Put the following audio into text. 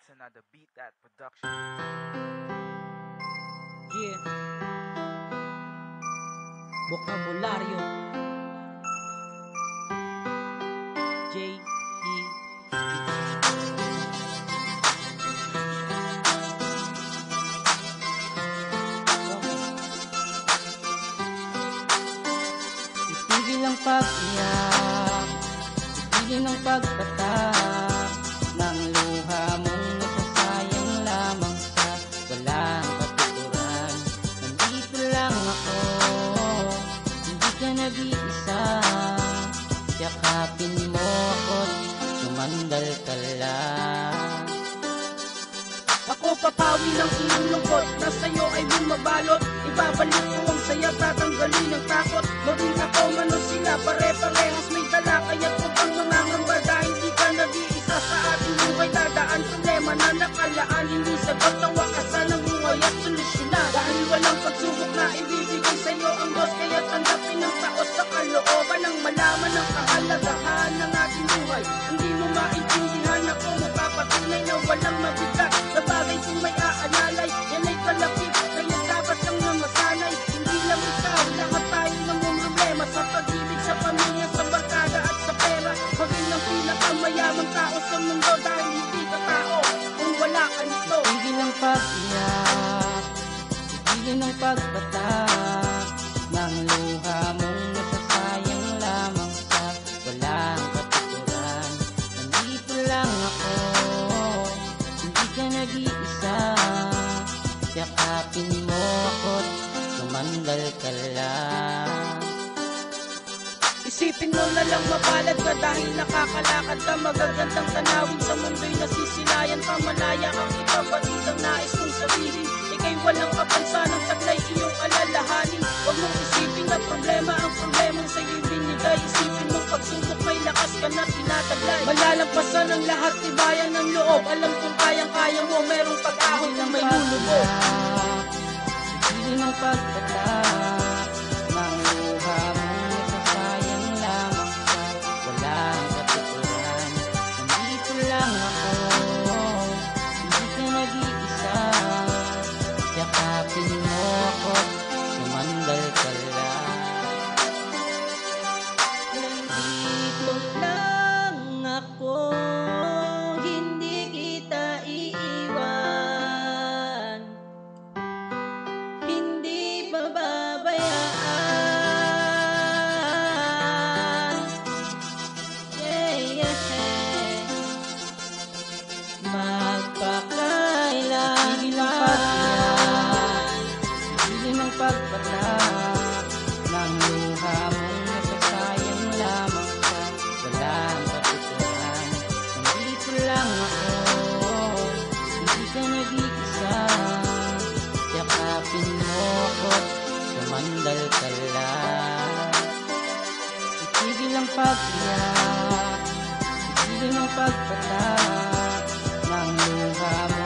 That's another Beat That production. Yeah. Bokabularyo. J.E. Itigil ang pag-iyak, itigil ang pagtatak ng luha mong nasasayang lamang sa walang katuturan. Nandito lang ako, hindi ka nag-iisa. Yakapin mo ako't sumandal ka lang. Ako papawi ng iyong lungkot na sa'yo ay bumabalot. Ibabalik ko ang saya, tatanggalin ang takot. Maging ako man o sila, pare-parehas may dala. Kaya't huwag kang mangangamba dahil hindi ka nag-iisa sa ating buhay. Dadaan problema na nakalaan, hindi sagot ang wakasan ng buhay at solusyonan. Dahil walang pagsubok na ibibigay sa'yo ang Diyos, kaya tanggapin ang taos sa kalooban ng malaman ng kahalagahan ng ating buhay. Hindi mo maintindihan ako, mapapatunay na walang mabigat na bagay kung may aalalay, yan ay kalapit. Kaya dapat lang na masanay, hindi lang ikaw, lahat tayo ng problema sa pag-ibig, sa pamilya, sa barkada at sa pera. Maging ang pinakamayamang tao sa mundo dahil hindi ka tao kung wala ka nito. Itigil ang pag-iyak, itigil ang pagbatak ng luha mong nasasayang lamang sa walang katuturan. Nandito lang ako, hindi ka nag-iisa. Yakapin mo ako't sumandal ka lang. Isipin mo na lang mapalad ka dahil nakakalakad ka. Magagandang tanawin sa mundo'y nasisilayan pa. Malaya ang ipabatid ang nais mong sabihin. Ika'y walang kapansanang taglay iyong alalahanin. Huwag mong isipin na problema ang problemang sa'yo'y binigay. Isipin mong pagsubok may lakas ka na tinataglay. Malalampasan ang lahat, tibayan ng loob. Alam kong kayang-kaya mo, merong pag-ahon na may lulubog. Itigil ang pagbatak ng luha mong nasasayang lamang sa walang katuturan. Nandito lang ako, hindi ka nag-iisa. Yakapin mo ako't sumandal ka lang. Nandito lang ako, hindi kita iiwan. Hindi pababayaan. Yeah, yeah. Magpakailan pa. Itigil ang pagpatak ng luha mong nasasayang lamang sa walang katuturan. Nandito lang ako, hindi ka nag-iisa. Yakapin mo ako't sumandal ka lang. Itigil ang pag-iyak, itigil ang pagpatak ng luha mo